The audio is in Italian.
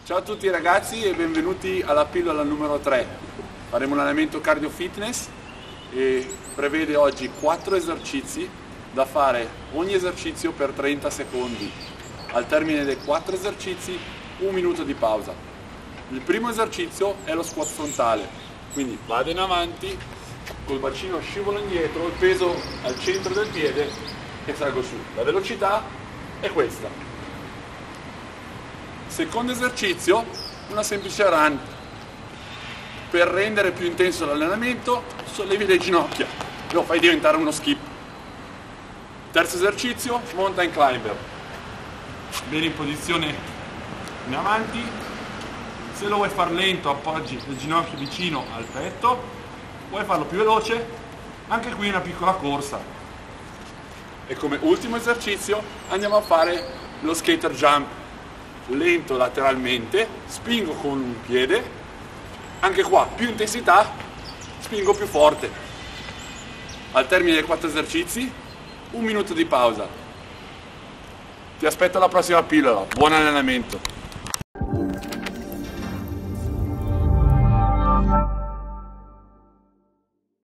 Ciao a tutti ragazzi e benvenuti alla pillola numero 3. Faremo un allenamento cardio fitness e prevede oggi 4 esercizi da fare ogni esercizio per 30 secondi. Al termine dei 4 esercizi 1 minuto di pausa. Il primo esercizio è lo squat frontale, quindi vado in avanti, col bacino scivolo indietro, il peso al centro del piede e salgo su. La velocità è questa. Secondo esercizio, una semplice run. Per rendere più intenso l'allenamento, sollevi le ginocchia, lo fai diventare uno skip. Terzo esercizio, mountain climber. Vieni in posizione in avanti, se lo vuoi far lento appoggi le ginocchia vicino al petto, vuoi farlo più veloce, anche qui una piccola corsa. E come ultimo esercizio andiamo a fare lo skater jump. Lento lateralmente, spingo con un piede, anche qua più intensità, spingo più forte. Al termine dei 4 esercizi, 1 minuto di pausa. Ti aspetto alla prossima pillola, buon allenamento!